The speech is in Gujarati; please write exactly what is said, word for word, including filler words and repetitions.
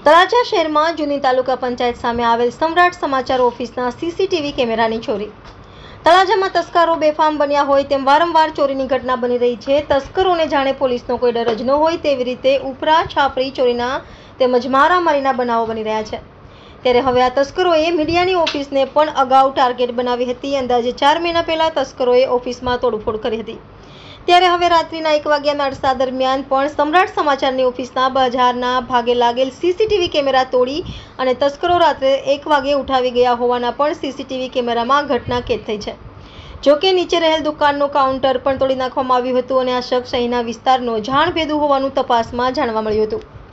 તળાજા શહેરમાં જૂની તાલુકા પંચાયત સામે આવેલ સમ્રાટ સમાચાર ઓફિસના સીસીટીવી કેમેરાની ચોરી। તળાજામાં તસ્કરો બેફામ બન્યા હોય તેમ વારંવાર ચોરીની ઘટના બની રહી છે। તસ્કરોને જાણે પોલીસનો કોઈ ડર જ ન હોય તેવી રીતે ઉપરા છાપરી ચોરીના તેમજ મારામારીના બનાવો બની રહ્યા છે। ત્યારે હવે આ તસ્કરોએ મીડિયાની ઓફિસને પણ અગાઉ ટાર્ગેટ બનાવી હતી। અંદાજે ચાર મહિના પહેલા તસ્કરોએ ઓફિસમાં તોડફોડ કરી હતી। ત્યારે હવે રાત્રિના એક વાગ્યાના અરસા દરમિયાન પણ સમ્રાટ સમાચારની ઓફિસના બજારના ભાગે લાગેલ સીસીટીવી કેમેરા તોડી અને તસ્કરો રાત્રે એક વાગે ઉઠાવી ગયા હોવાના પણ સીસીટીવી કેમેરામાં ઘટના કેદ થઈ છે। જોકે નીચે રહેલ દુકાનનું કાઉન્ટર પણ તોડી નાખવામાં આવ્યું હતું અને આ શખ્સ અહીંના વિસ્તારનો જાણભેદુ હોવાનું તપાસમાં જાણવા મળ્યું હતું।